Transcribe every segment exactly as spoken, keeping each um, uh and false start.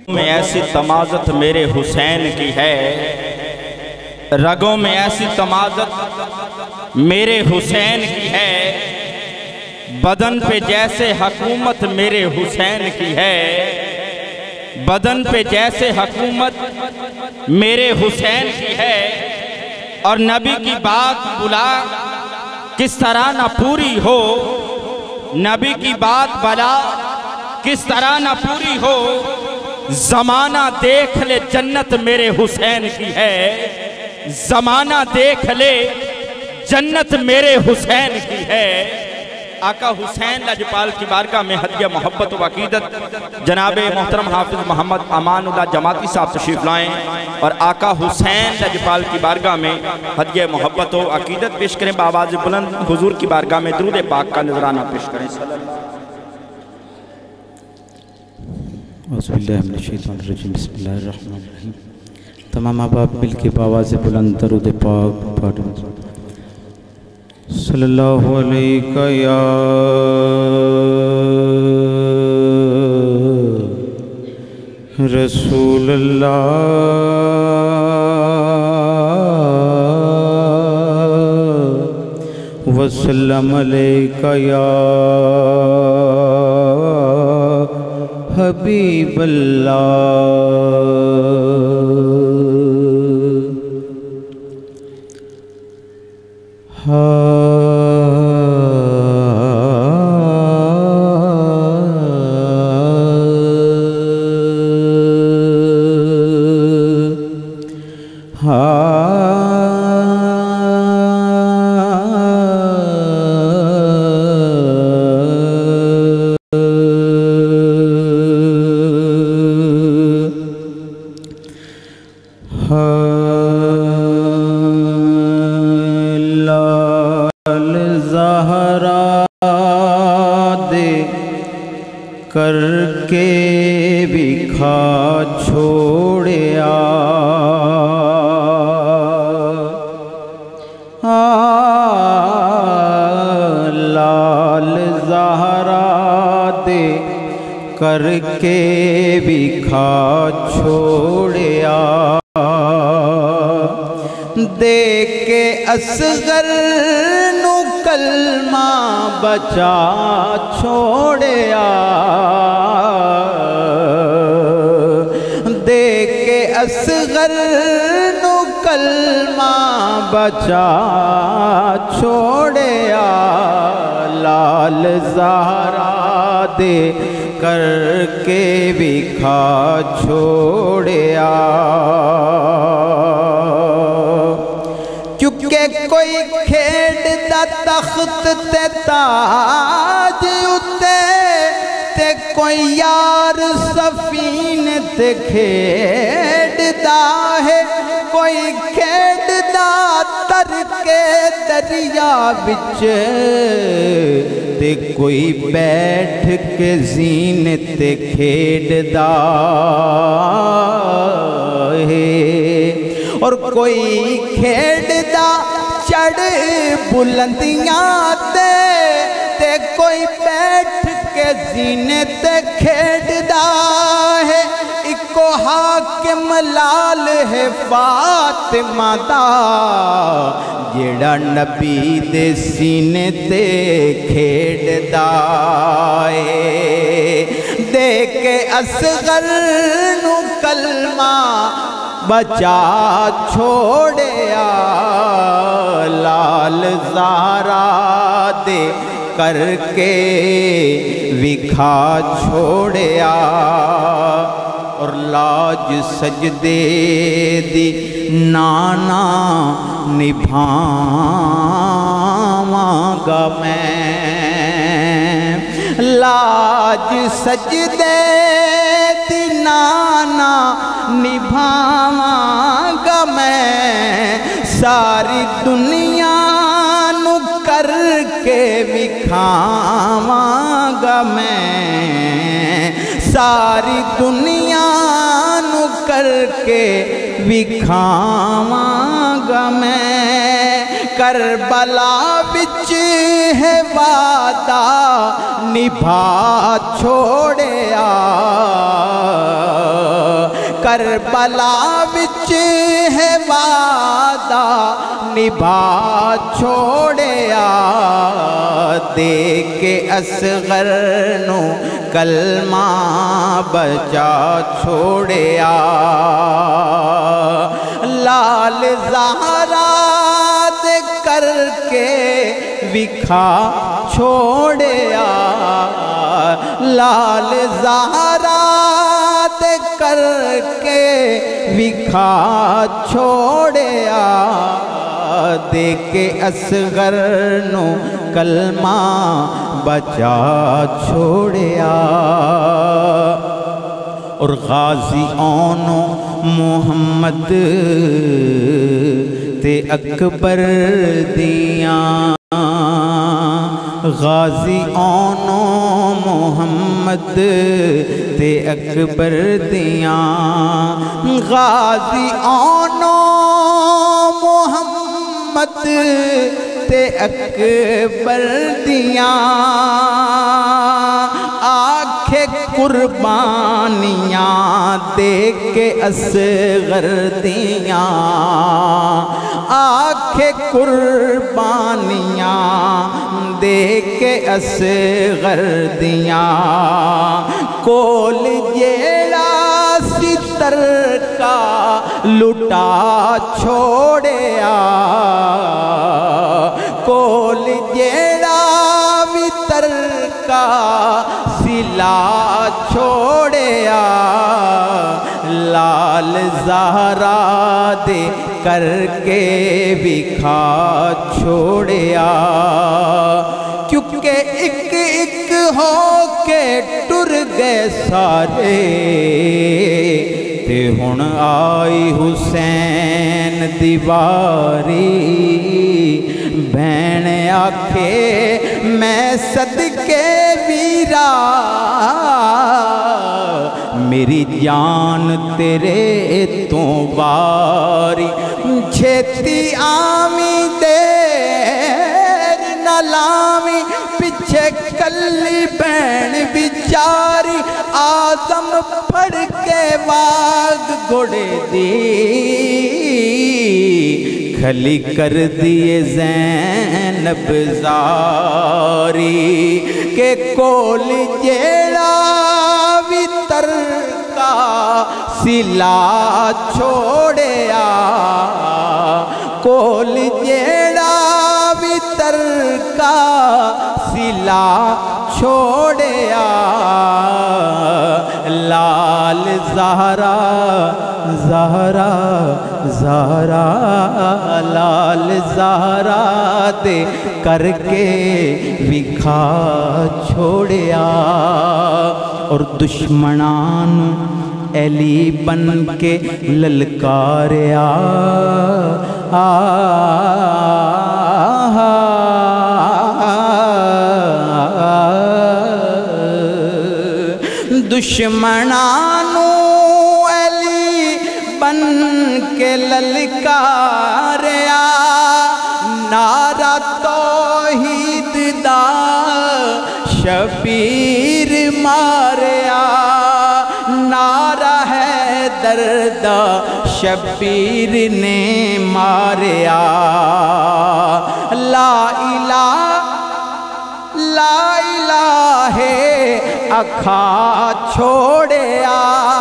میں ایسی تمازت میرے حسین کی ہے، رگوں میں ایسی تمازت میرے حسین کی ہے، بدن پہ جیسے حکومت میرے حسین کی ہے، بدن پہ جیسے حکومت میرے حسین کی ہے، اور نبی کی بات بلا کس طرح نہ پوری ہو، نبی کی بات بلا کس طرح نہ پوری ہو، زمانہ دیکھ لے جنت میرے حسین کی ہے، زمانہ دیکھ لے جنت میرے حسین کی ہے۔ آقا حسین لاجپال کی بارگاہ میں ہدیہ محبت و عقیدت جناب محترم حافظ محمد امان اللہ جماعتی صاحب تشریف لائیں اور آقا حسین لاجپال کی بارگاہ میں ہدیہ محبت و عقیدت پیش کریں، بآواز بلند حضور کی بارگاہ میں درود پاک کا نذرانہ پیش کریں۔ صلی اللہ اعوذ باللہ من الشیطان الرجیم، بسم اللہ الرحمن الرحیم۔ تمام احباب مل کے بآواز بلند درود پاک پڑھیں۔ صلی اللہ علیہ یا رسول اللہ، وسلم علیہ یا حبیب اللہ۔ کر کے بھی کھا چھوڑیا، لال زہرا دے کر کے بھی کھا چھوڑیا، دے کے اصغر نو کلمہ بچا چھوڑیا، دے کے اصغر نو کلمہ بچا چھوڑیا، لال زہرا دے کر کے بھی کھا چھوڑیا، کیونکہ کوئی کھیڑ دا تخت تے تاج اتے تے کوئی یار سفین تے کھیڑ دا ہے، کوئی کھیڑ دا تر کے دریا بچ تے کوئی بیٹھ کے زین تے کھیڑ دا ہے، اور کوئی کھیڑ دا چڑھ بلندیاں تے تے کوئی بیٹھ کے زینے تے کھیڑ دا ہے، اکو حاکم لال ہے فاطمہ دا جیڑا نبی دے سینے تے کھیڑ دا ہے، دے کے اصغر نو کلمہ بچا چھوڑیا، لال زہرا دے کر کے وکھا چھوڑیا، اور لاج سجدے دی نانا نبھاواں گا میں، لاج سجدے دی نانا نبھاواں گا میں، ساری دنیا نو کر کے وکھاواں گا میں، ساری دنیا نو کر کے وکھاواں گا میں، کربلا بچ ہے وعدہ نبھا چھوڑیا، کربلا وچ ہے وعدہ نبھا چھوڑیا دے کے اصغر نو کلمہ بچا چھوڑیا لال زہرا دے کر کے وکھا چھوڑیا لال زہرا دے کر کے وکھا چھوڑیا دے کے اصغر نو کلمہ بچا چھوڑیا اور غازی آنو محمد تے اکبر دیاں غازی آنو محمد تے اکبر دیاں غازی آنو محمد تے اکبر دیاں آنکھیں قربانیاں دے کے اصغر دیاں آنکھیں قربانیاں دے کے اصغر دیاں کول جیڑا ستر کا لٹا چھوڑیا کول جیڑا وطر کا سلا چھوڑیا لال زہرا دے کر کے وکھا چھوڑیا کیونکہ ایک ایک ہو کے ٹر گئے سارے تے ہن آئی حسین دیواری بہن آکھے میں صدقے ویرا میری جان تیرے تو واری چھتی آمی دیر نہ لامی پیچھے کلی بہن بیچاری آدم پڑھ کے واگ گھوڑے دی کھلی کر دیے زینب زاری کہ کول جیڑا وطر کا سلا چھوڑیا کول جیڑا وطر کا سلا چھوڑیا لال زہرا زہرا زہرا لال زہرا دے کر کے وکھا چھوڑیا اور دشمنان علی بن کے للکاریا دشمنانو علی بن کے للکاریا نعرہ توحید دا شبیر ماریا نعرہ حیدر دا شبیر نے ماریا لا الہ لا الہ اکھا چھوڑیا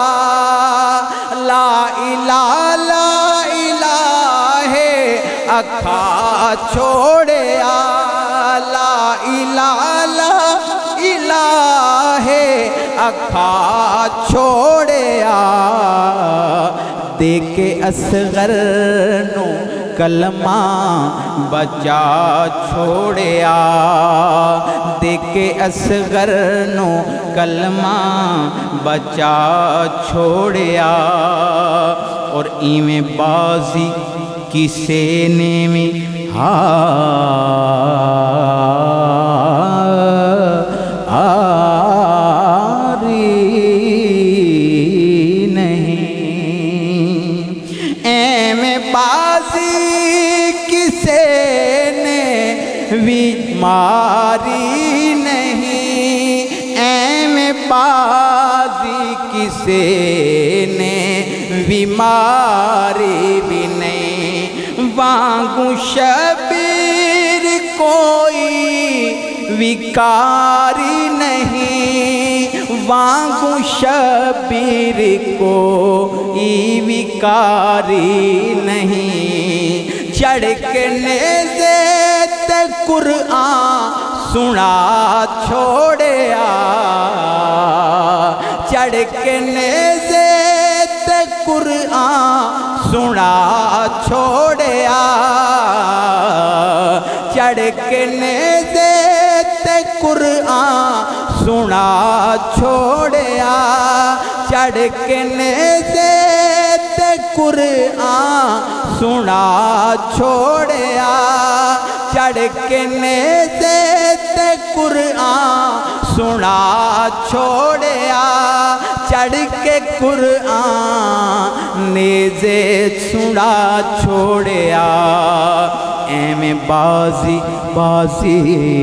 لا الہ لا الہ اکھا چھوڑیا لا الہ لا الہ اکھا چھوڑیا دے کے اصغر نو کلمہ بچا چھوڑیا دے کے اصغر نو کلمہ بچا چھوڑیا اور ایویں بازی کسے نے میں ہاری نہیں ایویں بازی کسے نے بھی ماری نہیں ایم بازی کسے نے بیماری بھی نہیں وانگو شبیر کوئی وکاری نہیں وانگو شبیر کوئی وکاری نہیں چڑھ کے نیزے تے قرآن سنا چھوڑیا چڑھ کے نیزے تے قرآن سنا چھوڑیا چڑھ کے نیزے تے قرآن سنا چھوڑیا چڑھ کے نیزے تے قرآن سنا چھوڑیا چڑھ کے نیزے تے قرآن سنا چھوڑیا چڑھ کے قرآن نیزے سنا چھوڑیا ایویں بازی بازی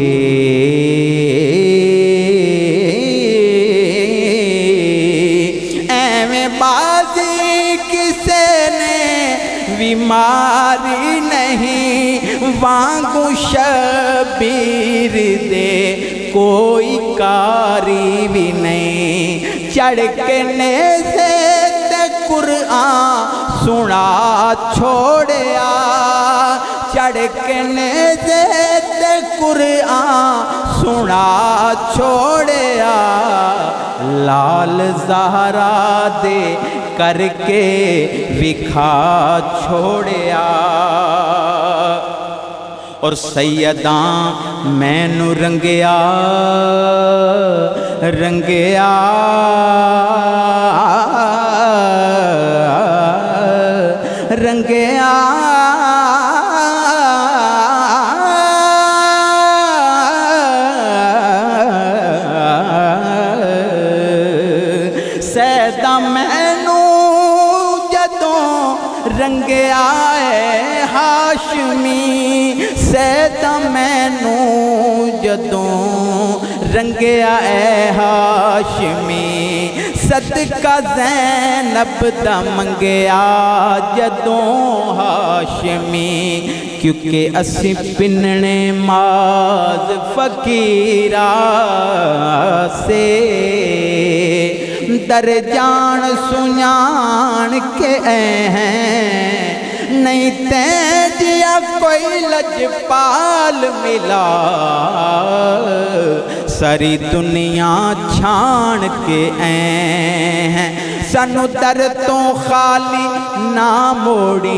ایویں بازی کسے نے بیماری نہیں وانگو شبیر دے کوئی کاری بھی نہیں چڑھ کے نیزے تے قرآن سنا چھوڑیا چڑھ کے نیزے تے قرآن سنا چھوڑیا لال زہرا دے کر کے وکھا چھوڑیا اور سیداں مینو رنگیا رنگیا رنگیا سیداں مینو جدوں رنگیا اے ہاشمی سیداں مینو جدوں رنگیا اے ہاشمی صدقہ زینب دا منگیا جدوں ہاشمی کیونکہ اسی پننے ماز فقیرہ سے در جان سنیان کے اے ہیں نہیں تیجیا کوئی لجپال ملا ساری دنیا چھان کے اے ہیں سنو در تو خالی نہ موڑی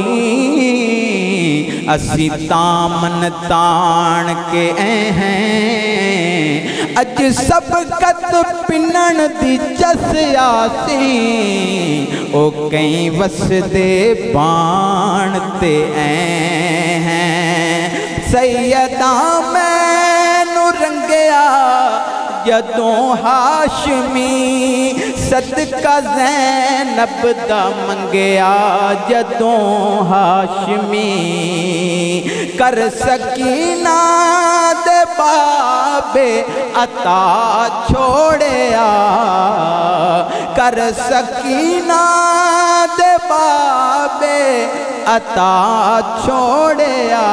اسی تامن تان کے اے ہیں اج سب کت پنن دی چس آسی او کئی وسدے بانتے اے ہیں سیداں مینو رنگیا جدوں ہاشمی صدقہ زینب دا منگیا جدوں ہاشمی کر سکینہ دے بابے عطا چھوڑیا کر سکینہ دے بابے عطا چھوڑیا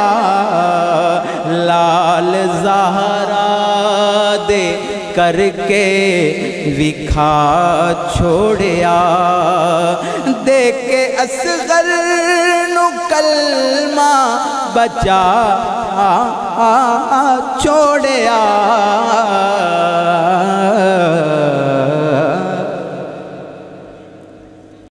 لال زہرا دے کر کے وکھا چھوڑیا دے کے اصغر نو کلمہ بچا چھوڑیا